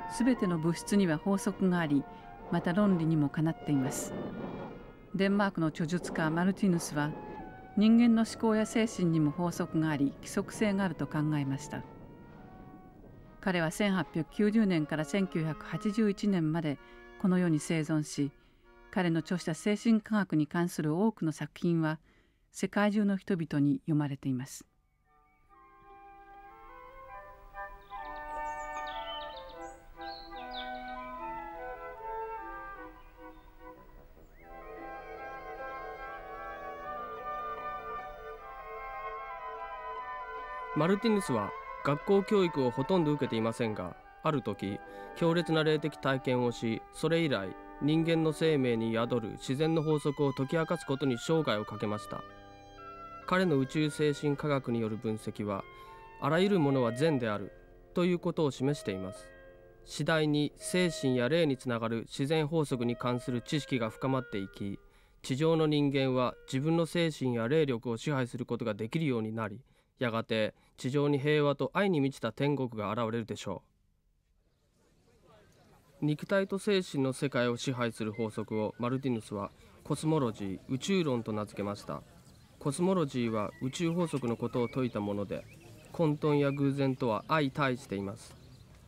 すべての物質には法則があり、また論理にもかなっています。デンマークの著述家マルティヌスは、人間の思考や精神にも法則があり、規則性があると考えました。彼は1890年から1981年までこの世に生存し、彼の著した精神科学に関する多くの作品は世界中の人々に読まれています。 マルティヌスは学校教育をほとんど受けていませんが、ある時強烈な霊的体験をし、それ以来人間の生命に宿る自然の法則を解き明かすことに生涯をかけました。彼の宇宙精神科学による分析は、あらゆるものは善であるということを示しています。次第に精神や霊につながる自然法則に関する知識が深まっていき、地上の人間は自分の精神や霊力を支配することができるようになり、やがて地上に平和と愛に満ちた天国が現れるでしょう。肉体と精神の世界を支配する法則をマルティヌスはコスモロジー、宇宙論と名付けました。コスモロジーは宇宙法則のことを説いたもので、混沌や偶然とは相対しています。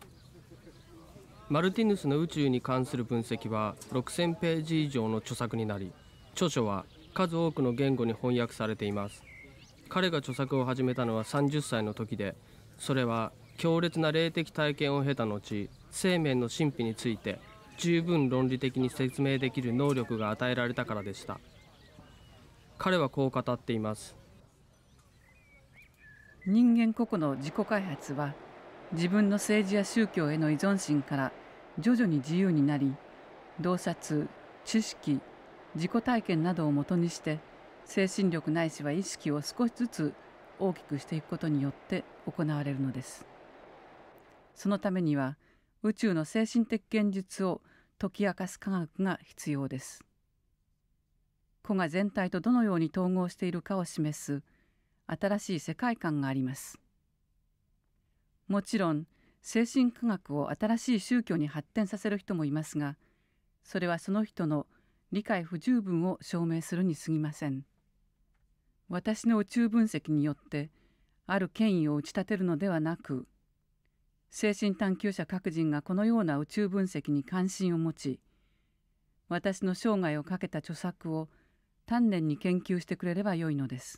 マルティヌスの宇宙に関する分析は6000ページ以上の著作になり、著書は数多くの言語に翻訳されています。彼が著作を始めたのは30歳の時で、それは強烈な霊的体験を経た後、生命の神秘について十分論理的に説明できる能力が与えられたからでした。彼はこう語っています。 人間個々の自己開発は、自分の政治や宗教への依存心から徐々に自由になり、洞察、知識、自己体験などをもとにして精神力ないしは意識を少しずつ大きくしていくことによって行われるのです。そのためには宇宙の精神的現実を解き明かす科学が必要です。個が全体とどのように統合しているかを示す新しい世界観があります。もちろん精神科学を新しい宗教に発展させる人もいますが、それはその人の理解不十分を証明するに過ぎません。私の宇宙分析によってある権威を打ち立てるのではなく、精神探求者各人がこのような宇宙分析に関心を持ち、私の生涯をかけた著作を丹念に研究してくれればよいのです。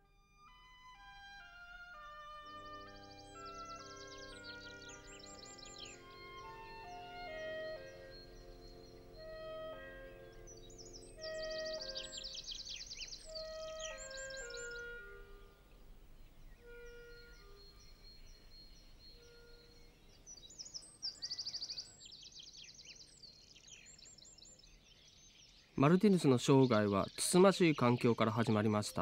マルティヌスの生涯はつつましい環境から始まりました。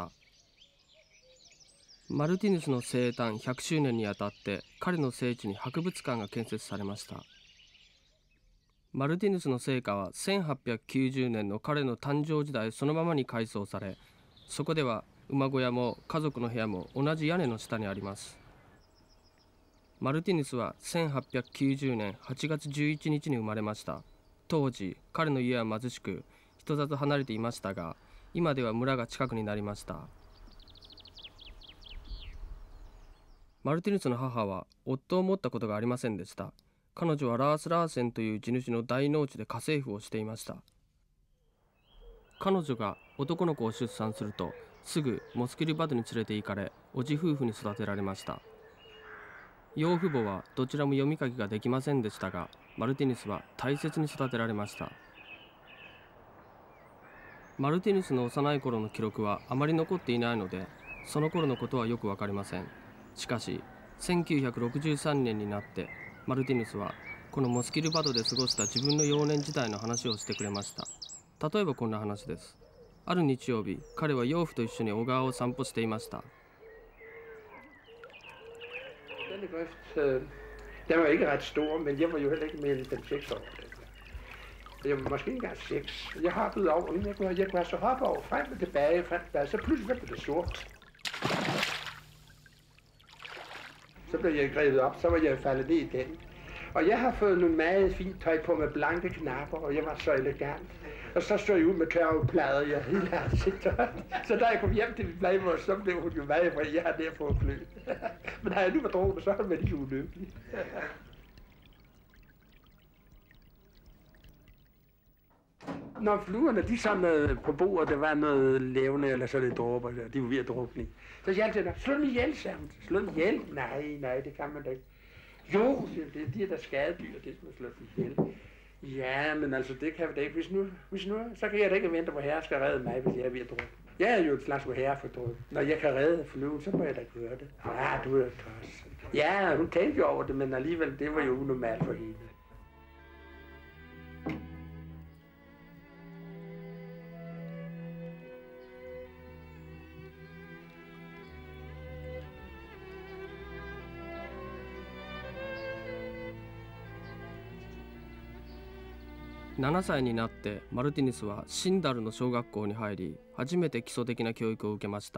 マルティヌスの生誕100周年にあたって彼の聖地に博物館が建設されました。マルティヌスの生家は1890年の彼の誕生時代そのままに改装され、そこでは馬小屋も家族の部屋も同じ屋根の下にあります。マルティヌスは1890年8月11日に生まれました。当時彼の家は貧しく人里離れていましたが、今では村が近くになりました。マルティヌスの母は夫を持ったことがありませんでした。彼女はラース・ラーセンという地主の大農地で家政婦をしていました。彼女が男の子を出産するとすぐモスキルバドに連れて行かれ、叔父夫婦に育てられました。養父母はどちらも読み書きができませんでしたが、マルティヌスは大切に育てられました。マルティヌスの幼い頃の記録はあまり残っていないので、その頃のことはよくわかりません。しかし1963年になってマルティヌスはこのモスキルバドで過ごした自分の幼年時代の話をしてくれました。例えばこんな話です。ある日曜日、彼は養父と一緒に小川を散歩していました。 Denne grøft, den var ikke ret stor, men jeg var jo heller ikke mere end 5-6 år. Jeg var måske ikke engang 6. Jeg hoppede over, inden jeg kunne have så hoppe over frem og tilbage, så pludselig blev det sort. Så blev jeg grebet op, så var jeg faldet ned i den. Og jeg har fået noget meget fint tøj på med blanke knapper, og jeg var så elegant. Og så stod jeg ud med tørveplader, jeg hele ansigtet. Så da jeg kom hjem til min plejemor, så blev hun jo meget vred, jeg har der fået flø. Men har jeg nu været drukket, så har jeg været lige ulykkelig. Når fluerne, de sådan på bordet, der var noget levende, eller så lidt dråber, de var ved at drukne. Så jeg altid, slå dem ihjel, sammen. Slå dem ihjel? Nej, det kan man da ikke. Jo, det er de der skadedyr, det skal man slå dem ihjel. Ja, men altså, det kan vi da ikke. Hvis nu, så kan jeg da ikke vente på, at herre skal redde mig, hvis jeg er ved at drukne. Jeg er jo et slags herre for druk. Når jeg kan redde flyven, så må jeg da gøre det. Ja, du er tosset. Ja, hun tænkte jo over det, men alligevel, det var jo unormalt for hende. 7歳になってマルティヌスはシンダルの小学校に入り、初めて基礎的な教育を受けました。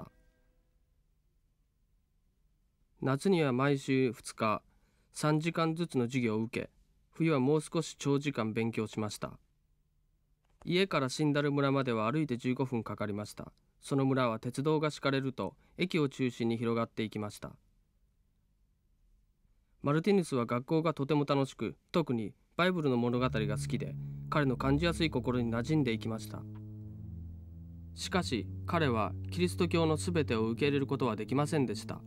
夏には毎週2日3時間ずつの授業を受け、冬はもう少し長時間勉強しました。家からシンダル村までは歩いて15分かかりました。その村は鉄道が敷かれると駅を中心に広がっていきました。マルティヌスは学校がとても楽しく、特にバイブルの物語が好きで、彼の感じやすい心に馴染んでいきました。しかし彼はキリスト教のすべてを受け入れることはできませんでした。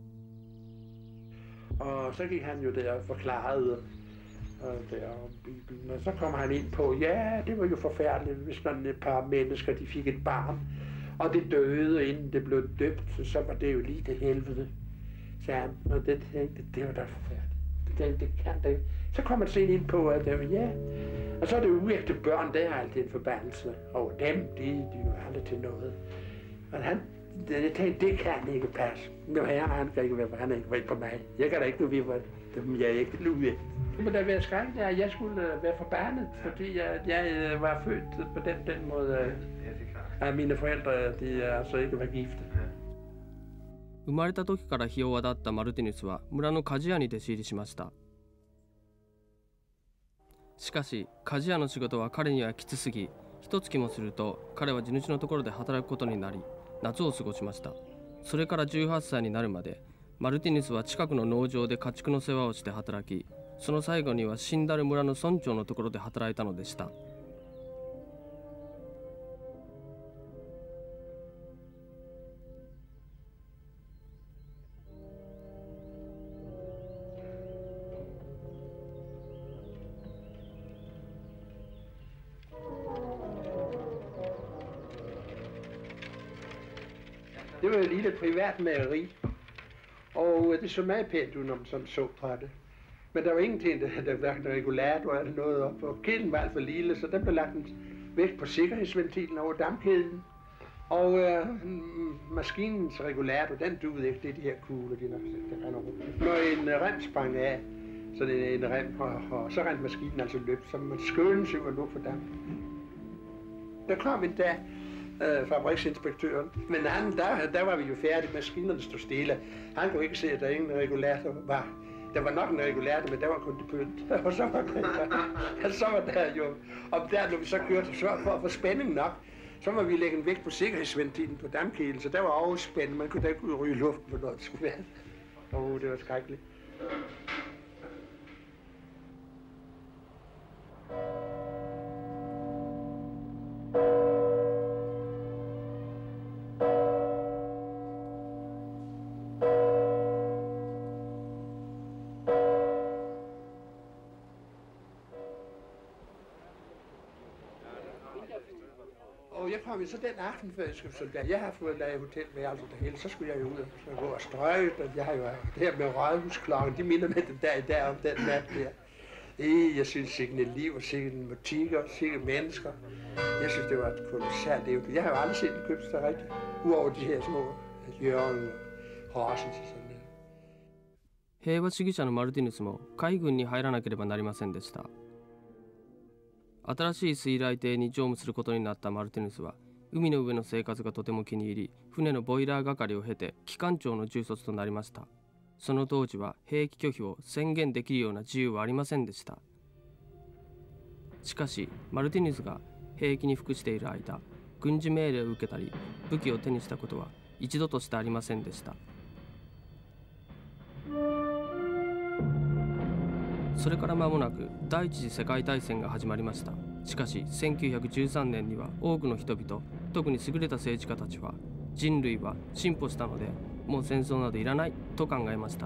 Og så gik han jo der og forklarede der om Bibelen, og så kom han ind på, ja, det var jo forfærdeligt, hvis man et par mennesker, de fik et barn, og det døde, inden det blev døbt, så var det jo lige til helvede, sagde han. Og det tænkte, det var da forfærdeligt. Det tænkte, det kan det ikke. Så kom man sen ind på, at ja, og så er det jo uægte børn, der er altid en forbandelse over dem, de er jo aldrig til noget. Og jeg tænkte, det kan ikke passe. Nu han kan ikke være, han er ikke væk på mig. Jeg kan da ikke nu vide, hvad jeg er ikke nu. Det må da være skrækkeligt, at jeg skulle være forbandet, fordi jeg var født på den måde, at mine forældre, de altså ikke var gifte. 生まれた時からひ弱だったマルティヌスは村の鍛冶屋に弟子入りしました。しかし鍛冶屋の仕事は彼にはきつすぎ、一月もすると彼は地主のところで働くことになり、夏を過ごしました。それから18歳になるまでマルティヌスは近くの農場で家畜の世話をして働き、その最後にはシンダル村の村長のところで働いたのでした。 Det var jo lige et privat mageri, og det så meget pænt ud, når man sådan så på det. Men der var ingenting, der hverken regulator eller noget op, og kæden var alt for lille, så der blev lagt en vægt på sikkerhedsventilen over dampkæden. Og maskinens regulator, den duede ikke, det er de her kugler, der render rundt. Når en rem sprang af, så det er en rem, og så rendte maskinen altså løb, så man skønnes jo at lukke for damp. Der kom en dag fabriksinspektøren, men der var vi jo færdige, maskinerne stod stille. Han kunne ikke se, at der ingen regulator var. Der var nok en regulator, men der var kun det pynt. Og så var der jo, og der når vi så kørte, så for at få spænding nok, så må vi lægge en vægt på sikkerhedsventilen på dampkæden, så der var overspændt. Man kunne da ikke ryge luften, hvornår det skulle være. Det var skrækkeligt. Og jeg kom så den aften, før jeg skulle soldat. Jeg har fået lavet hotelværelse det hele, så skulle jeg jo ud og gå og strøge. Jeg har jo det her med rådhusklokken, de minder med den dag i dag om den nat der. Jeg synes sikkert et liv, og sikkert en butikker, sikkert mennesker. Jeg synes, det var et kolossalt liv. Jeg har jo aldrig set en købstad rigtigt, uover de her små Jørgen og Horsens og sådan der. 平和主義者のマルティヌスも海軍に入らなければなりませんでした。新しい水雷艇に乗務することになったマルティヌスは、海の上の生活がとても気に入り、船のボイラー係を経て機関長の重卒となりました。 その当時は兵役拒否を宣言できるような自由はありませんでした。しかしマルティヌスが兵役に服している間、軍事命令を受けたり武器を手にしたことは一度としてありませんでした。それから間もなく第一次世界大戦が始まりました。しかし1913年には多くの人々、特に優れた政治家たちは、人類は進歩したのでもう戦争などいらないと考えました。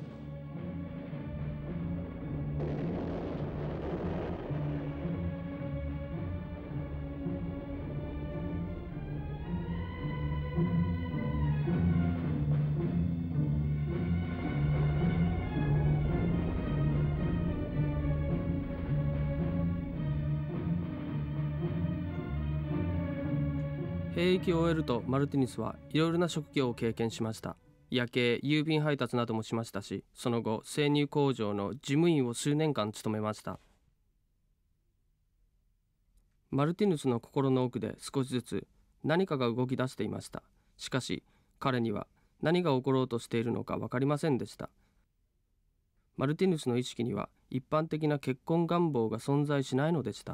兵役を終えるとマルティヌスはいろいろな職業を経験しました。夜景、郵便配達などもしましたし、その後生乳工場の事務員を数年間務めました。マルティヌスの心の奥で少しずつ何かが動き出していました。しかし彼には何が起ころうとしているのか分かりませんでした。マルティヌスの意識には一般的な結婚願望が存在しないのでした。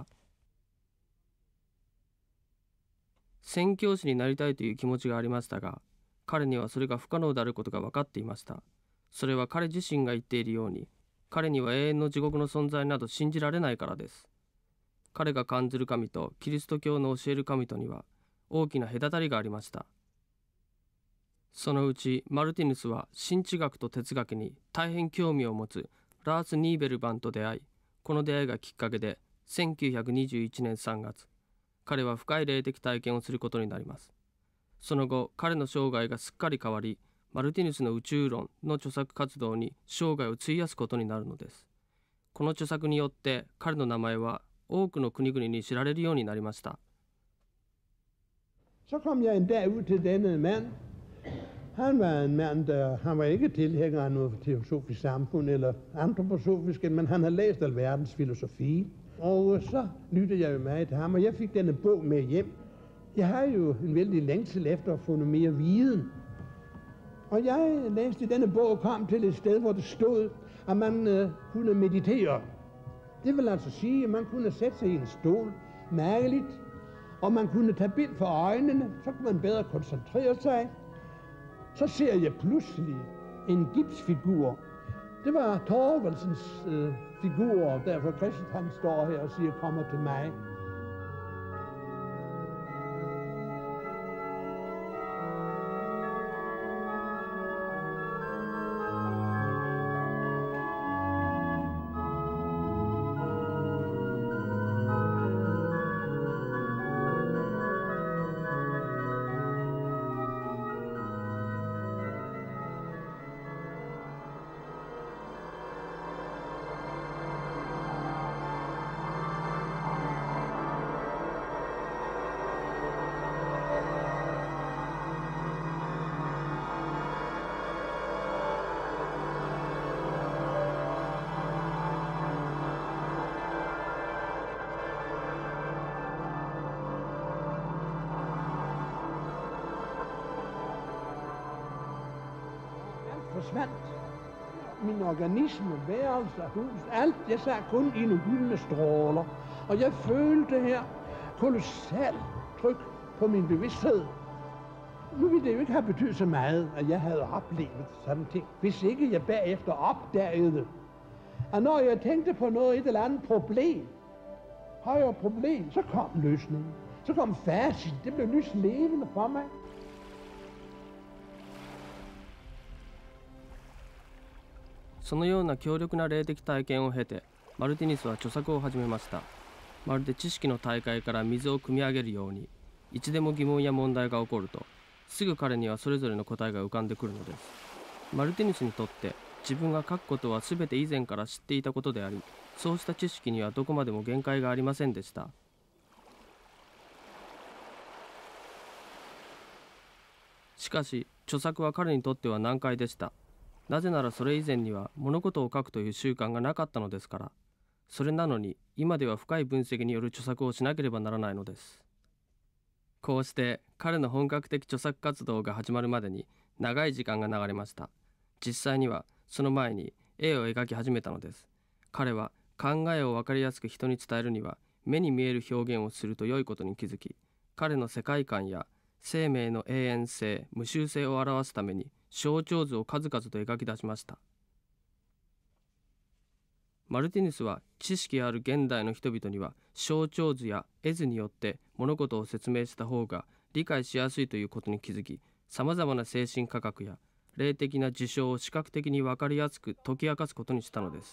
宣教師になりたいという気持ちがありましたが、彼にはそれが不可能であることが分かっていました。それは彼自身が言っているように、彼には永遠の地獄の存在など信じられないからです。彼が感じる神とキリスト教の教える神とには大きな隔たりがありました。そのうちマルティヌスは神知学と哲学に大変興味を持つラース・ニーベルバンと出会い、この出会いがきっかけで1921年3月、彼は深い霊的体験をすることになります。その後、彼の生涯がすっかり変わり、マルティヌスの宇宙論の著作活動に生涯を費やすことになるのです。この著作によって彼の名前は多くの国々に知られるようになりました。 Så kom jeg en dag ud til denne mand. Han var en mand, han var ikke tilhænger af noget teosofisk samfund eller antroposofisk, men han havde læst alverdens filosofi. Og så lyttede jeg jo meget til ham, og jeg fik denne bog med hjem. Jeg har jo en vældig længsel efter at få noget mere viden. Og jeg læste denne bog og kom til et sted, hvor det stod, at man kunne meditere. Det vil altså sige, at man kunne sætte sig i en stol, mærkeligt, og man kunne tage bind for øjnene, så kunne man bedre koncentrere sig. Så ser jeg pludselig en gipsfigur. Det var Thorvaldsens figur, og derfor Kristus han står her og siger, kommer til mig. Forsvandt. Min organisme, værelse, hus, alt, jeg sad kun i nogle gyldne stråler. Og jeg følte her kolossalt tryk på min bevidsthed. Nu ville det jo ikke have betydet så meget, at jeg havde oplevet sådan ting, hvis ikke jeg bagefter opdagede, at når jeg tænkte på et eller andet problem, højere problem, så kom løsningen. Så kom facit, det blev lys levende for mig. そのような強力な霊的体験を経て、マルティニスは著作を始めました。まるで知識の大海から水を汲み上げるように、いつでも疑問や問題が起こると、すぐ彼にはそれぞれの答えが浮かんでくるのです。マルティニスにとって自分が書くことは全て以前から知っていたことであり、そうした知識にはどこまでも限界がありませんでした。しかし著作は彼にとっては難解でした。なぜならそれ以前には物事を書くという習慣がなかったのですから。それなのに今では深い分析による著作をしなければならないのです。こうして彼の本格的著作活動が始まるまでに長い時間が流れました。 実際にはその前に絵を描き始めたのです。彼は考えを分かりやすく人に伝えるには目に見える表現をすると良いことに気づき、彼の世界観や生命の永遠性、無臭性を表すために象徴図を数々と描き出しました。マルティヌスは知識ある現代の人々には象徴図や絵図によって物事を説明した方が理解しやすいということに気づき、さまざまな精神科学や霊的な事象を視覚的に分かりやすく解き明かすことにしたのです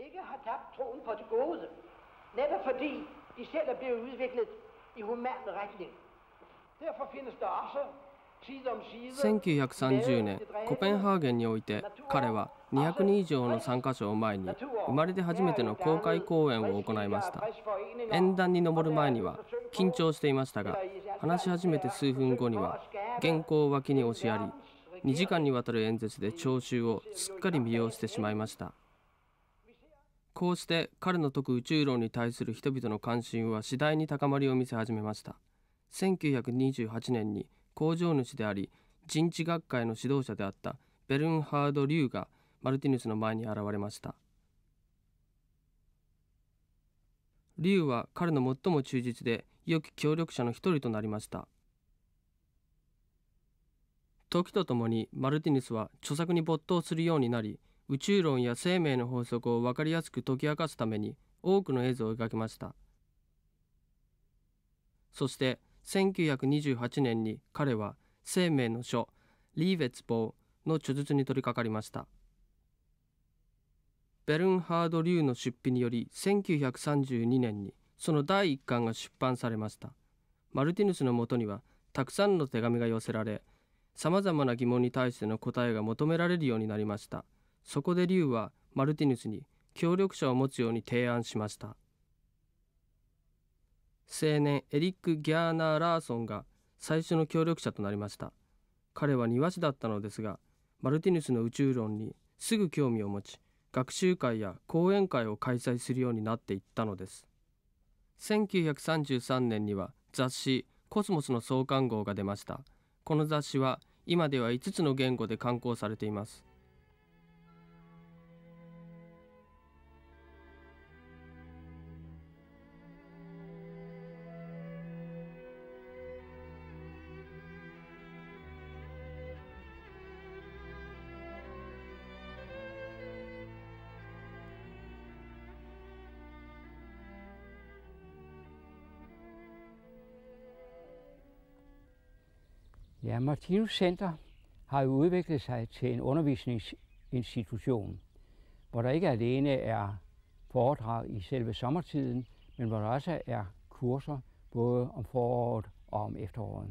。1930年、コペンハーゲンにおいて彼は200人以上の参加者を前に生まれて初めての公開講演を行いました。演壇に登る前には緊張していましたが、話し始めて数分後には原稿を脇に押しやり、2時間にわたる演説で聴衆をすっかり魅了してしまいました。こうして彼の説く宇宙論に対する人々の関心は次第に高まりを見せ始めました。1928年に工場主であり人知学会の指導者であったベルンハード・リューがマルティヌスの前に現れました。リューは彼の最も忠実で良き協力者の一人となりました。時とともにマルティヌスは著作に没頭するようになり、宇宙論や生命の法則を分かりやすく解き明かすために多くの絵図を描きました。そして1928年に彼は生命の書リーベツボーの著述に取り掛かりました。ベルンハード・リューの出費により1932年にその第1巻が出版されました。マルティヌスのもとにはたくさんの手紙が寄せられ、さまざまな疑問に対しての答えが求められるようになりました。そこでリューはマルティヌスに協力者を持つように提案しました。青年エリック・ギャーナー・ラーソンが最初の協力者となりました。彼は庭師だったのですが、マルティヌスの宇宙論にすぐ興味を持ち、学習会や講演会を開催するようになっていったのです。1933年には雑誌コスモスの創刊号が出ました。この雑誌は今では5つの言語で刊行されています。 Ja, Martinus Center har jo udviklet sig til en undervisningsinstitution, hvor der ikke alene er foredrag i selve sommertiden, men hvor der også er kurser både om foråret og om efteråret.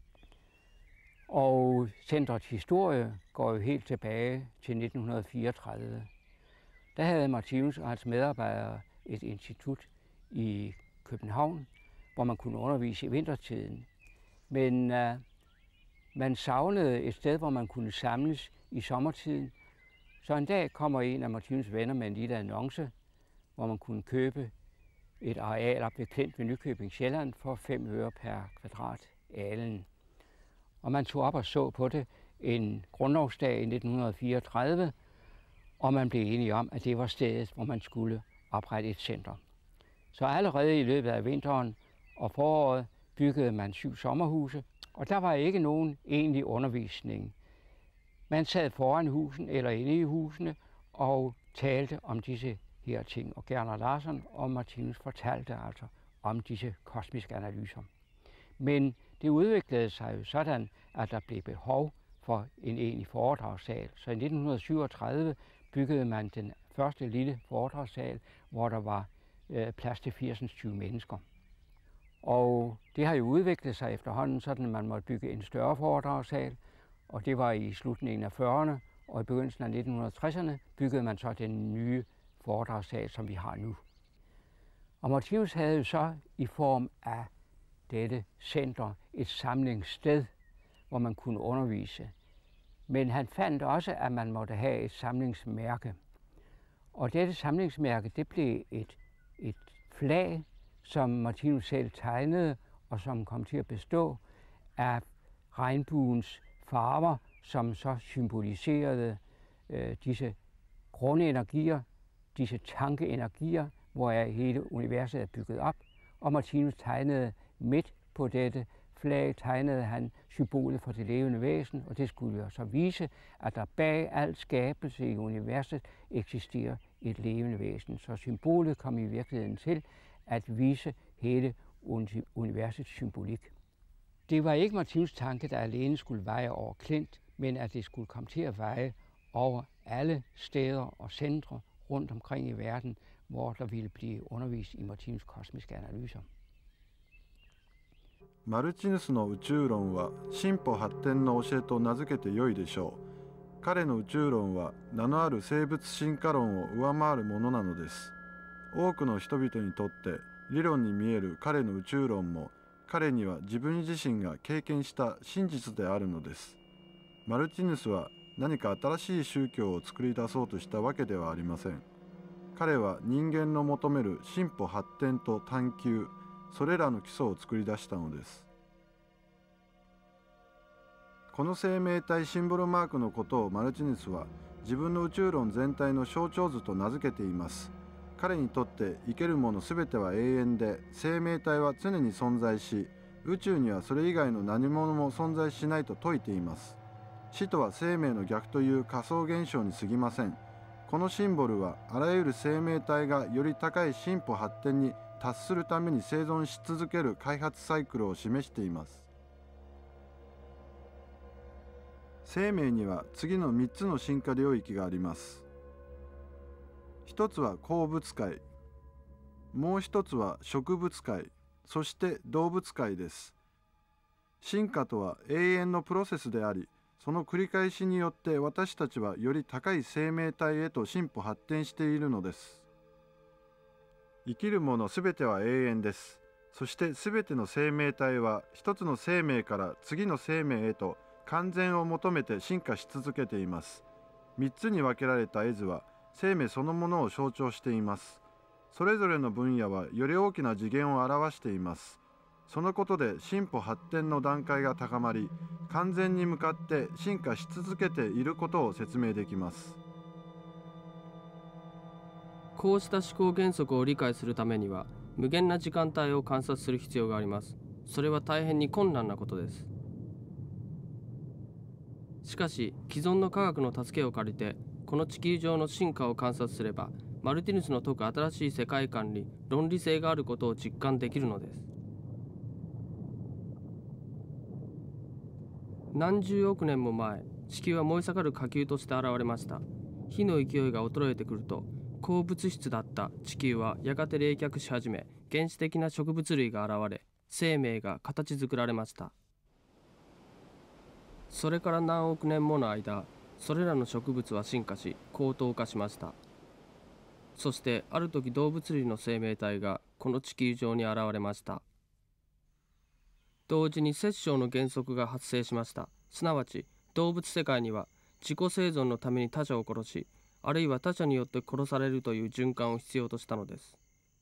Og centrets historie går jo helt tilbage til 1934. Der havde Martinus og hans medarbejdere et institut i København, hvor man kunne undervise i vintertiden. Men man savnede et sted, hvor man kunne samles i sommertiden. Så en dag kommer en af Martinus venner med en lille annonce, hvor man kunne købe et areal op ved Klint ved Nykøbing Sjælland for 5 øre per kvadrat alen. Og man tog op og så på det en grundlovsdag i 1934, og man blev enige om, at det var stedet, hvor man skulle oprette et center. Så allerede i løbet af vinteren og foråret byggede man 7 sommerhuse, og der var ikke nogen egentlig undervisning. Man sad foran husen eller inde i husene og talte om disse her ting. Og Gerner Larsen og Martinus fortalte altså om disse kosmiske analyser. Men det udviklede sig jo sådan, at der blev behov for en egentlig foredragssal. Så i 1937 byggede man den første lille foredragssal, hvor der var plads til 80-20 mennesker. Og det har jo udviklet sig efterhånden, sådan at man måtte bygge en større foredragssal, og det var i slutningen af 40'erne, og i begyndelsen af 1960'erne byggede man så den nye foredragssal, som vi har nu. Og Martinus havde jo så i form af dette center et samlingssted, hvor man kunne undervise. Men han fandt også, at man måtte have et samlingsmærke. Og dette samlingsmærke, det blev et flag, som Martinus selv tegnede, og som kom til at bestå af regnbuens farver, som så symboliserede disse grundenergier, disse tankeenergier, hvoraf hele universet er bygget op. Og Martinus tegnede midt på dette flag, tegnede han symbolet for det levende væsen, og det skulle jo så vise, at der bag al skabelse i universet eksisterer et levende væsen. Så symbolet kom i virkeligheden til at vise hele universets symbolik. Det var ikke Martinus tanke, der alene skulle veje over Klint, men at det skulle komme til at veje over alle steder og centre rundt omkring i verden, hvor der ville blive undervist i Martinus kosmiske analyser. マルチヌスの宇宙論は進歩発展の教えと名付けてよいでしょう。彼の宇宙論は名のある生物進化論を上回るものなのです。多くの人々にとって理論に見える彼の宇宙論も、彼には自分自身が経験した真実であるのです。マルチヌスは何か新しい宗教を作り出そうとしたわけではありません。彼は人間の求める進歩発展と探求、それらの基礎を作り出したのです。この生命体シンボルマークのことをマルチヌスは自分の宇宙論全体の象徴図と名付けています。彼にとって生けるものすべては永遠で、生命体は常に存在し、宇宙にはそれ以外の何者も存在しないと説いています。死とは生命の逆という仮想現象に過ぎません。このシンボルはあらゆる生命体がより高い進歩発展に達するために生存し続ける開発サイクルを示しています。生命には次の3つの進化領域があります。一つは鉱物界、もう一つは植物界、そして動物界です。進化とは永遠のプロセスであり、その繰り返しによって私たちはより高い生命体へと進歩発展しているのです。生きるものすべては永遠です。そしてすべての生命体は一つの生命から次の生命へと完全を求めて進化し続けています。3つに分けられた絵図は生命そのものを象徴しています。それぞれの分野はより大きな次元を表しています。そのことで進歩発展の段階が高まり、完全に向かって進化し続けていることを説明できます。 こうした思考原則を理解するためには、無限な時間帯を観察する必要があります。それは大変に困難なことです。しかし、既存の科学の助けを借りて、この地球上の進化を観察すれば、マルティヌスの説く新しい世界観に論理性があることを実感できるのです。何十億年も前、地球は燃え盛る火球として現れました。火の勢いが衰えてくると、鉱物質だった地球はやがて冷却し始め、原始的な植物類が現れ、生命が形作られました。それから何億年もの間、それらの植物は進化し、高等化しました。そしてある時、動物類の生命体がこの地球上に現れました。同時に殺生の原則が発生しました。すなわち動物世界には自己生存のために他者を殺し、あるいは他者によって殺されるという循環を必要としたのです。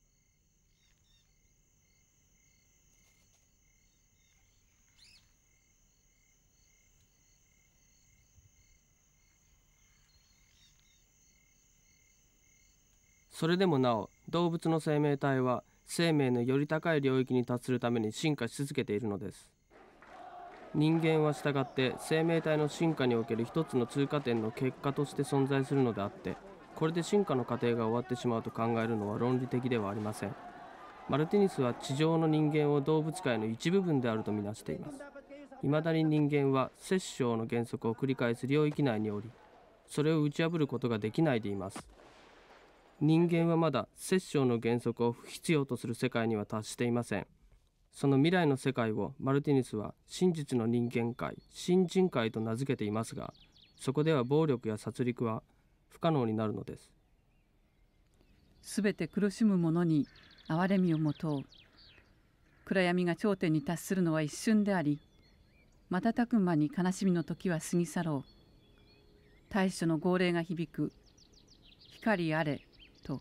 それでもなお、動物の生命体は生命のより高い領域に達するために進化し続けているのです。人間は従って生命体の進化における一つの通過点の結果として存在するのであって、これで進化の過程が終わってしまうと考えるのは論理的ではありません。マルティニスは地上の人間を動物界の一部分であるとみなしています。いまだに人間は殺生の原則を繰り返す領域内におり、それを打ち破ることができないでいます。人間はまだ殺生の原則を不必要とする世界には達していません。その未来の世界をマルティニスは真実の人間界、新人界と名付けていますが、そこでは暴力や殺戮は不可能になるのです。 すべて苦しむ者に憐れみを持とう。暗闇が頂点に達するのは一瞬であり、瞬く間に悲しみの時は過ぎ去ろう。大書の号令が響く。光あれと。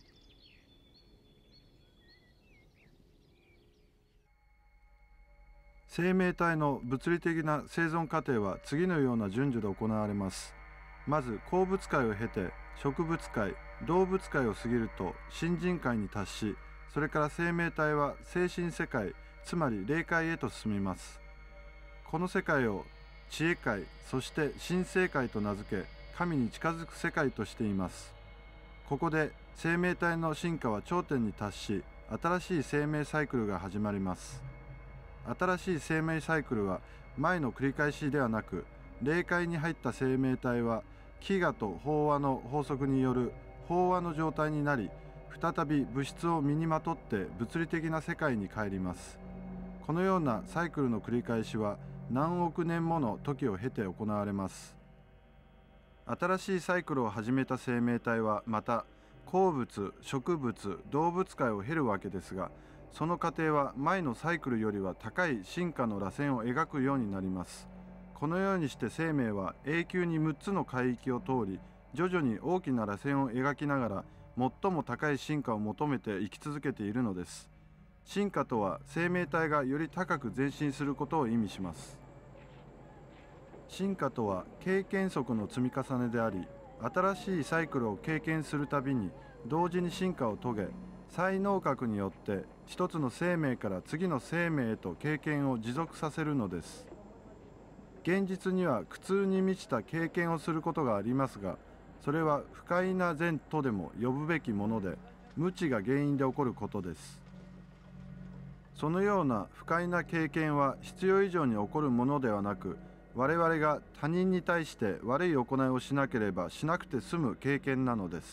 生命体の物理的な生存過程は次のような順序で行われます。 まず鉱物界を経て植物界、動物界を過ぎると新人界に達し、それから生命体は精神世界、つまり霊界へと進みます。この世界を知恵界、そして神聖界と名付け、神に近づく世界としています。ここで生命体の進化は頂点に達し、新しい生命サイクルが始まります。新しい生命サイクルは前の繰り返しではなく、霊界に入った生命体は飢餓と飽和の法則による飽和の状態になり、再び物質を身にまとって物理的な世界に帰ります。このようなサイクルの繰り返しは何億年もの時を経て行われます。新しいサイクルを始めた生命体はまた鉱物、植物、動物界を経るわけですが、その過程は前のサイクルよりは高い進化の螺旋を描くようになります。このようにして生命は永久に6つの海域を通り、徐々に大きな螺旋を描きながら最も高い進化を求めて生き続けているのです。進化とは生命体がより高く前進することを意味します。進化とは経験則の積み重ねであり、新しいサイクルを経験するたびに同時に進化を遂げ、再能覚によって一つの生命から次の生命へと経験を持続させるのです。現実には苦痛に満ちた経験をすることがありますが、それは不快な善とでも呼ぶべきもので、無知が原因で起こることです。そのような不快な経験は必要以上に起こるものではなく、我々が他人に対して悪い行いをしなければしなくて済む経験なのです。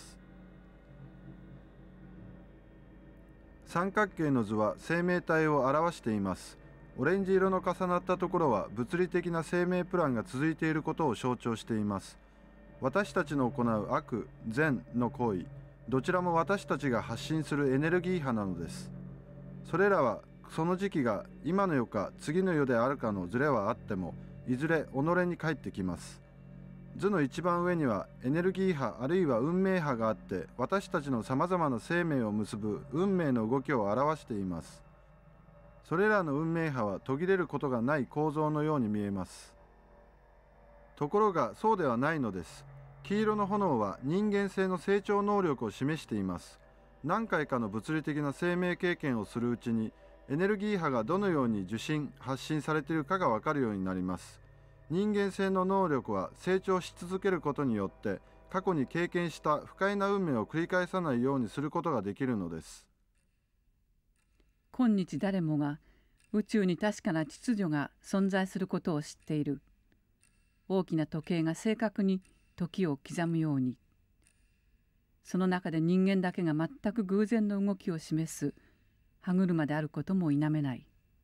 三角形の図は生命体を表しています。オレンジ色の重なったところは物理的な生命プランが続いていることを象徴しています。私たちの行う悪、善の行為、どちらも私たちが発信するエネルギー波なのです。それらはその時期が今の世か次の世であるかのズレはあっても、いずれ己に返ってきます。図の一番上にはエネルギー波あるいは運命波があって、私たちのさまざまな生命を結ぶ運命の動きを表しています。それらの運命波は途切れることがない構造のように見えます。ところがそうではないのです。黄色の炎は人間性の成長能力を示しています。何回かの物理的な生命経験をするうちに、エネルギー波がどのように受信・発信されているかが分かるようになります。人間性の能力は成長し続けることによって、過去に経験した不快な運命を繰り返さないようにすることができるのです。 今日誰もが宇宙に確かな秩序が存在することを知っている。大きな時計が正確に時を刻むように。その中で人間だけが全く偶然の動きを示す歯車であることも否めない。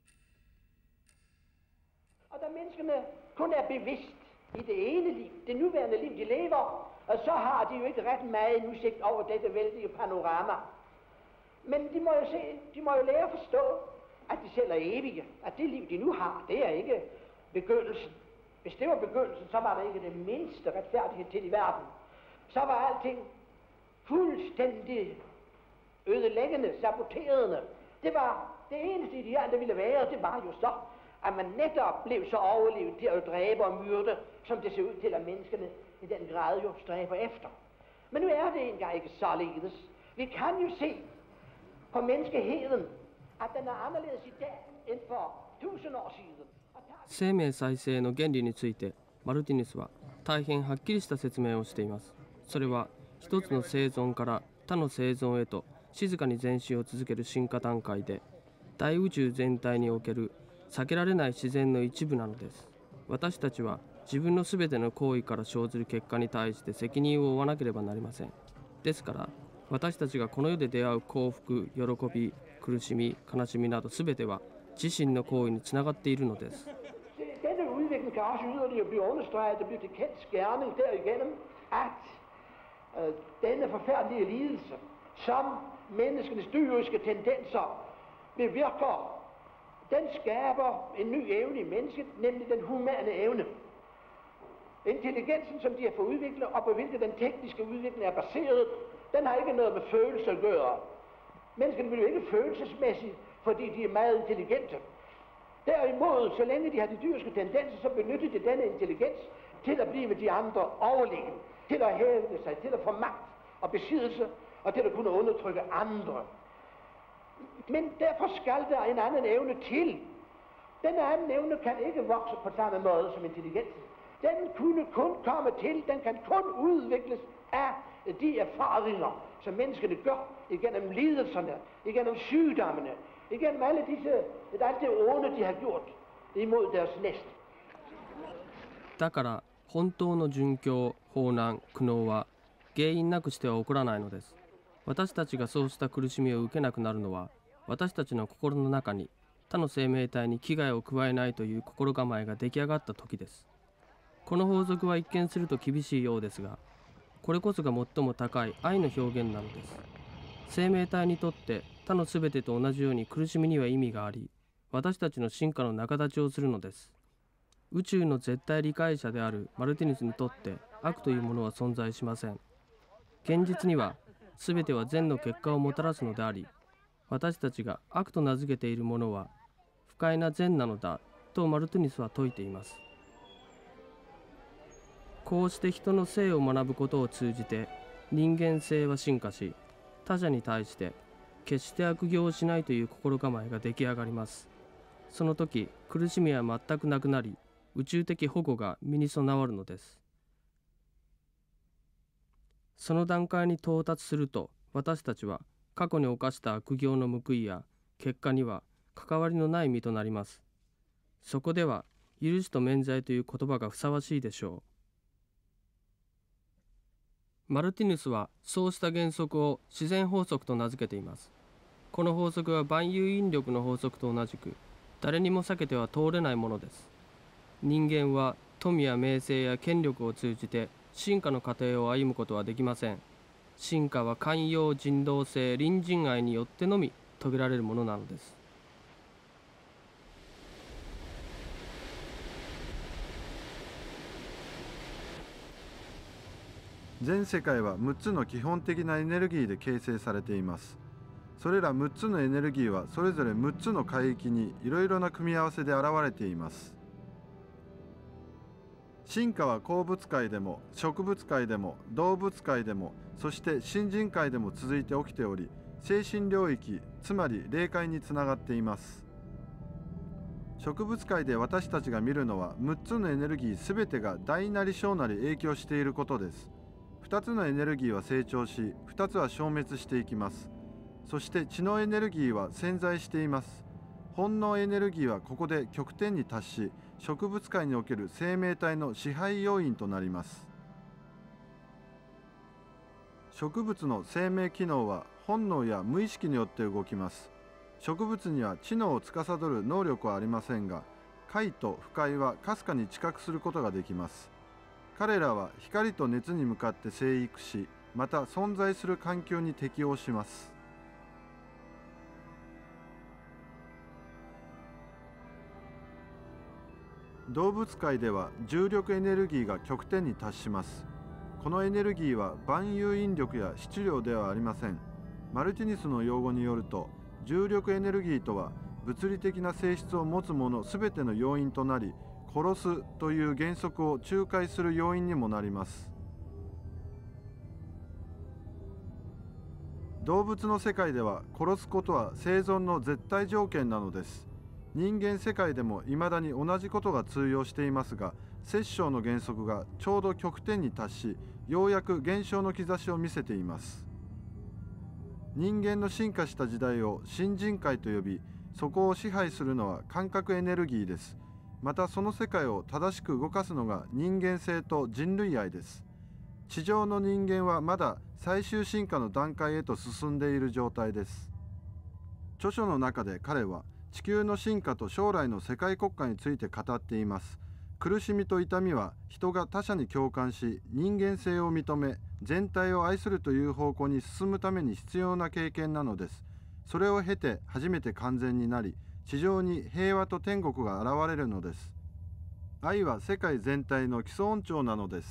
Og da menneskene kun er bevidst i det ene liv, det nuværende liv de lever, og så har de jo ikke ret meget udsigt over dette vældige panorama. Men de må jo lære at forstå, at de selv er evige, at det liv de nu har, det er ikke begyndelsen. Hvis det var begyndelsen, så var der ikke det mindste retfærdighed til i verden. Så var alting fuldstændig ødelæggende, saboterende. Det eneste ideal, der ville være, det var jo så, at man netop blev så overlevet til at dræbe og myrde, som det ser ud til, at menneskene i den grad jo stræber efter. Men nu er det engang ikke således. Vi kan jo se på menneskeheden, at den er anderledes i dag end for 1000 år siden. 生命再生の原理についてマルティヌスは大変はっきりした説明をしています。それは一つの生存から他の生存へと静かに前進を続ける進化段階で、大宇宙全体における避けられない自然の一部なのです。私たちは自分のすべての行為から生ずる結果に対して責任を負わなければなりません。ですから私たちがこの世で出会う幸福、喜び、苦しみ、悲しみなどすべては自身の行為につながっているのです。 Denne udvikling kan også yderligere blive understreget, det bliver til kendt skærning derigennem, at denne forfærdelige lidelse, som menneskenes dyriske tendenser bevirker, den skaber en ny evne i mennesket, nemlig den humane evne. Intelligensen, som de har fået udviklet, og på hvilken den tekniske udvikling er baseret, den har ikke noget med følelse at gøre. Menneskene vil jo ikke følelsesmæssigt, fordi de er meget intelligente. Derimod, så længe de har de dyriske tendenser, så benytter de denne intelligens til at blive de andre overlegen, til at hævde sig, til at få magt og besiddelse, og til at kunne undertrykke andre. Men derfor skal der en anden evne til. Den anden evne kan ikke vokse på samme måde som intelligensen. Den kunne kun komme til, den kan kun udvikles af de erfaringer, som menneskene gør igennem lidelserne, igennem sygdommene, igennem alt det onde, de har gjort imod deres næste. だから本当の殉教、法難、苦悩は原因なくしては起こらないのです。私たちがそうした苦しみを受けなくなるのは、私たちの心の中に他の生命体に危害を加えないという心構えが出来上がった時です。この法則は一見すると厳しいようですが、これこそが最も高い愛の表現なのです。生命体にとって他のすべてと同じように苦しみには意味があり、私たちの進化の仲立ちをするのです。宇宙の絶対理解者であるマルティヌスにとって悪というものは存在しません。現実にはすべては善の結果をもたらすのであり、私たちが悪と名付けているものは不快な善なのだとマルティヌスは説いています。こうして人の性を学ぶことを通じて人間性は進化し、他者に対して決して悪行をしないという心構えが出来上がります。その時苦しみは全くなくなり、宇宙的保護が身に備わるのです。その段階に到達すると、私たちは過去に犯した悪行の報いや結果には関わりのない身となります。そこでは許しと免罪という言葉がふさわしいでしょう。マルティヌスはそうした原則を自然法則と名付けています。この法則は万有引力の法則と同じく、誰にも避けては通れないものです。人間は富や名声や権力を通じて進化の過程を歩むことはできません。進化は寛容、人道性、隣人愛によってのみ遂げられるものなのです。 全世界は6つの基本的なエネルギーで形成されています。それら6つのエネルギーはそれぞれ6つの海域にいろいろな組み合わせで現れています。進化は鉱物界でも植物界でも動物界でも、そして新人界でも続いて起きており、精神領域、つまり霊界につながっています。植物界で私たちが見るのは6つのエネルギーすべてが大なり小なり影響していることです。2つのエネルギーは成長し、2つは消滅していきます。そして知能エネルギーは潜在しています。本能エネルギーはここで極点に達し、植物界における生命体の支配要因となります。植物の生命機能は本能や無意識によって動きます。植物には知能を司る能力はありませんが、快と不快はかすかに知覚することができます。彼らは光と熱に向かって生育し、また存在する環境に適応します。動物界では重力エネルギーが極点に達します。このエネルギーは万有引力や質量ではありません。マルティヌスの用語によると、重力エネルギーとは物理的な性質を持つものすべての要因となり、殺すという原則を仲介する要因にもなります。動物の世界では殺すことは生存の絶対条件なのです。人間世界でも未だに同じことが通用していますが、殺生の原則がちょうど極点に達し、ようやく減少の兆しを見せています。人間の進化した時代を新人界と呼び、そこを支配するのは感覚エネルギーです。またその世界を正しく動かすのが人間性と人類愛です。地上の人間はまだ最終進化の段階へと進んでいる状態です。著書の中で彼は地球の進化と将来の世界国家について語っています。苦しみと痛みは人が他者に共感し、人間性を認め、全体を愛するという方向に進むために必要な経験なのです。それを経て初めて完全になり、地上に平和と天国が現れるのです。愛は世界全体の基礎音調なのです。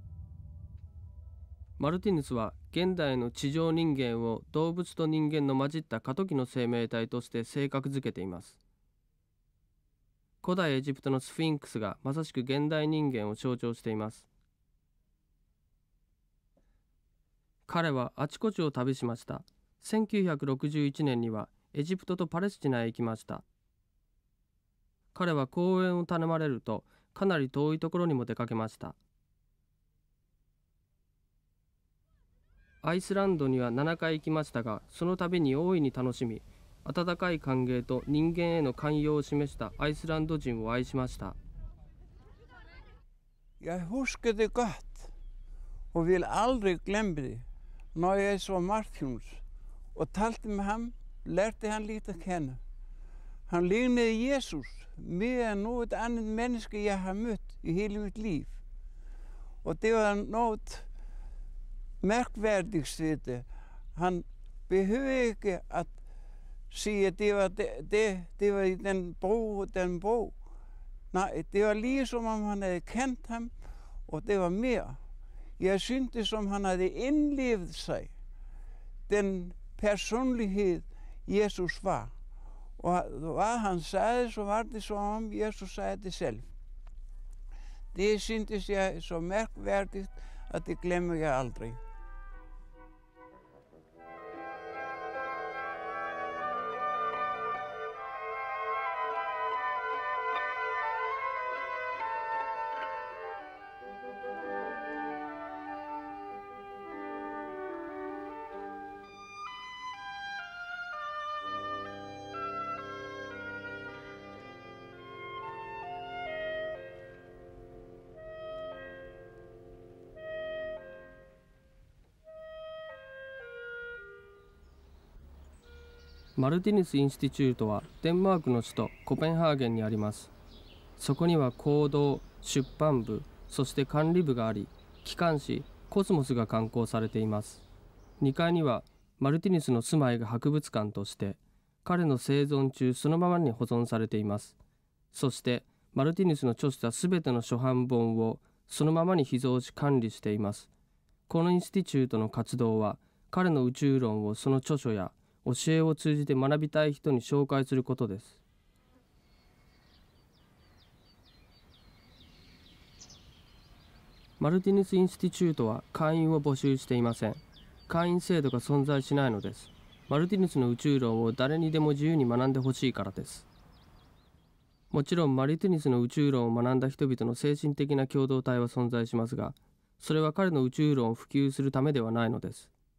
マルティヌスは現代の地上人間を動物と人間の混じった過渡期の生命体として性格づけています。 古代エジプトのスフィンクスがまさしく現代人間を象徴しています。彼はあちこちを旅しました。1961年にはエジプトとパレスチナへ行きました。彼は講演を頼まれるとかなり遠いところにも出かけました。アイスランドには7回行きましたが、その度に大いに楽しみ、温かい歓迎と人間への寛容を示したアイスランド人を愛しました。 Jeg husker det godt, og vil aldrig glemme det. Når jeg så Martinus og talte med ham, lærte han lidt at kende. Han lignede Jesus mere end noget andet menneske, jeg har mødt i hele mit liv. Og det var noget mærkværdigt ved det. Han behøvede ikke at sige, at det var i den bog. Nej, det var lige som om han havde kendt ham, og det var mere. Jeg syntes som han havde indlevet sig, den personlighed Jesus var. Og hvad han sagde, så var det som om Jesus sagde det selv. Det syntes jeg så mærkværdigt, at det glemmer jeg aldrig. マルティヌス・インスティチュートはデンマークの首都コペンハーゲンにあります。そこには講堂、出版部、そして管理部があり、機関誌コスモスが刊行されています。2階にはマルティヌスの住まいが博物館として彼の生存中そのままに保存されています。そしてマルティヌスの著したすべての初版本をそのままに秘蔵し管理しています。このインスティチュートの活動は彼の宇宙論をその著書や教えを通じて学びたい人に紹介することです。マルティヌス・インスティチュートは会員を募集していません。会員制度が存在しないのです。マルティヌスの宇宙論を誰にでも自由に学んでほしいからです。もちろんマルティヌスの宇宙論を学んだ人々の精神的な共同体は存在しますが、それは彼の宇宙論を普及するためではないのです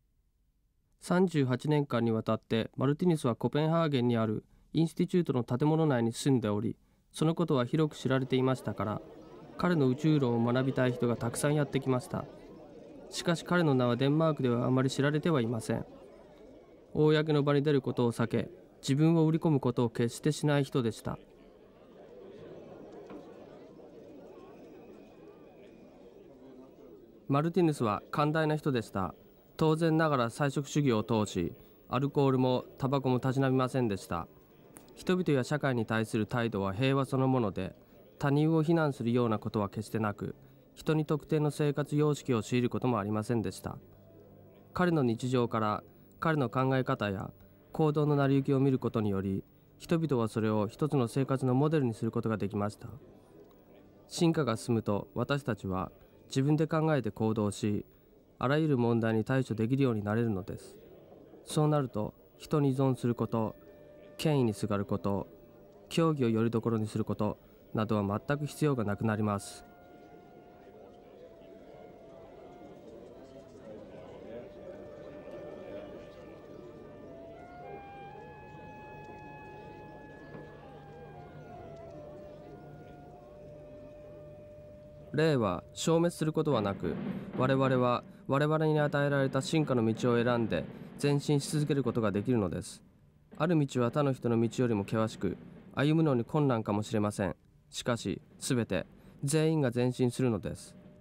。38年間にわたってマルティヌスはコペンハーゲンにあるインスティチュートの建物内に住んでおり、そのことは広く知られていましたから、彼の宇宙論を学びたい人がたくさんやってきました。しかし彼の名はデンマークではあまり知られてはいません。公の場に出ることを避け、自分を売り込むことを決してしない人でした。マルティヌスは寛大な人でした。当然ながら菜食主義を通し、アルコールもタバコもたしなみませんでした。人々や社会に対する態度は平和そのもので、他人を非難するようなことは決してなく、人に特定の生活様式を強いることもありませんでした。彼の日常から彼の考え方や行動の成り行きを見ることにより、人々はそれを一つの生活のモデルにすることができました。進化が進むと私たちは自分で考えて行動し、あらゆる問題に対処できるようになれるのです。そうなると、人に依存すること、権威にすがること、教義をよりどころにすることなどは全く必要がなくなります。霊は消滅することはなく、我々は我々に与えられた進化の道を選んで前進し続けることができるのです。ある道は他の人の道よりも険しく、歩むのに困難かもしれません。しかし、すべて全員が前進するのです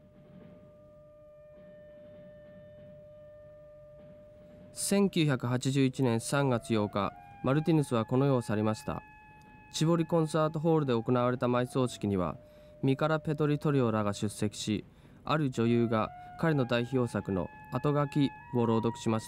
。1981年3月8日、マルティヌスはこの世を去りました。チボリコンサートホールで行われた埋葬式には、ミカラ・ペトリトリオらが出席し、ある女優が彼の代表作の後書きを朗読しました。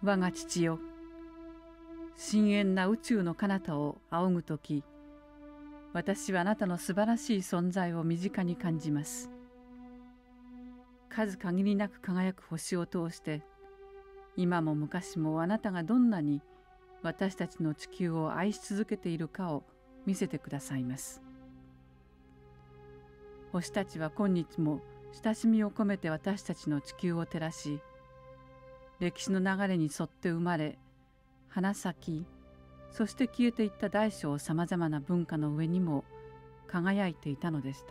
我が父よ、深遠な宇宙の彼方を仰ぐとき、私はあなたの素晴らしい存在を身近に感じます。数限りなく輝く星を通して、今も昔もあなたがどんなに私たちの地球を愛し続けているかを見せてくださいます。星たちは今日も親しみを込めて私たちの地球を照らし、歴史の流れに沿って生まれ、花咲き、そして消えていった大小さまざまな文化の上にも輝いていたのでした。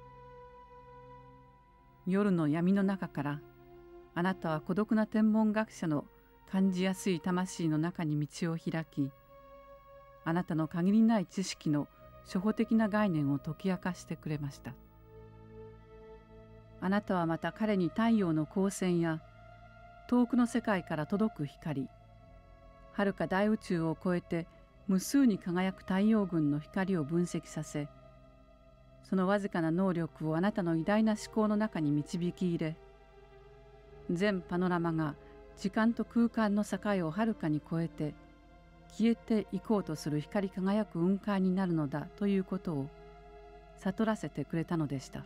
夜の闇の中から、あなたは孤独な天文学者の感じやすい魂の中に道を開き、あなたの限りない知識の初歩的な概念を解き明かしてくれました。あなたはまた彼に太陽の光線や遠くの世界から届く光、遥か大宇宙を超えて無数に輝く太陽群の光を分析させ、そのわずかな能力をあなたの偉大な思考の中に導き入れ、全パノラマが時間と空間の境をはるかに超えて消えていこうとする光り輝く雲海になるのだということを悟らせてくれたのでした。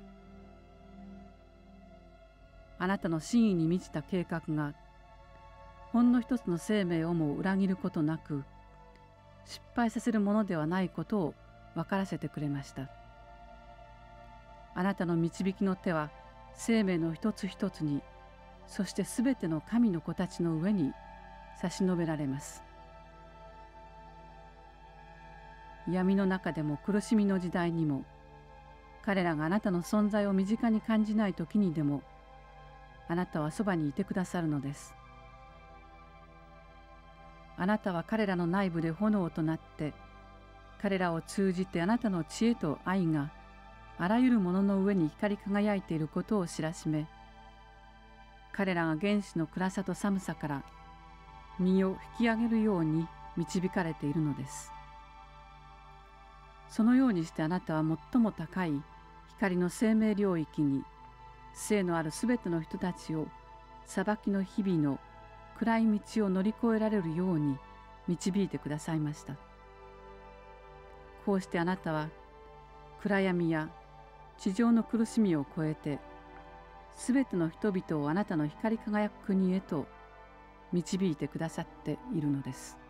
あなたの真意に満ちた計画がほんの一つの生命をも裏切ることなく失敗させるものではないことを分からせてくれました。あなたの導きの手は生命の一つ一つに、そしてすべての神の子たちの上に差し伸べられます。闇の中でも苦しみの時代にも、彼らがあなたの存在を身近に感じない時にでも、あなたはそばにいてくださるのです。あなたは彼らの内部で炎となって、彼らを通じてあなたの知恵と愛があらゆるものの上に光り輝いていることを知らしめ、彼らが原始の暗さと寒さから身を引き上げるように導かれているのです。そのようにしてあなたは最も高い光の生命領域に生のあるすべての人たちを裁きの日々の暗い道を乗り越えられるように導いてくださいました。こうしてあなたは暗闇や地上の苦しみを超えてすべての人々をあなたの光り輝く国へと導いてくださっているのです。